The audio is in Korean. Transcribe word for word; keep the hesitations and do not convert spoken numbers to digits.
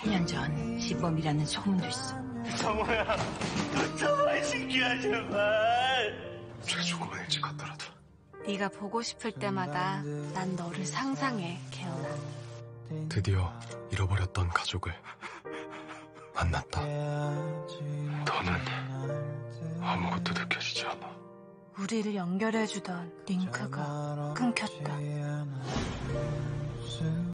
일 년 전 시범이라는 소문도 있어. 정호야, 정말 신기해 제발. 최초가 일찍 갔더라도. 네가 보고 싶을 때마다 난 너를 상상해, 개연아. 드디어 잃어버렸던 가족을 만났다. 더는 아무것도 느껴지지 않아. 우리를 연결해주던 링크가 끊겼다.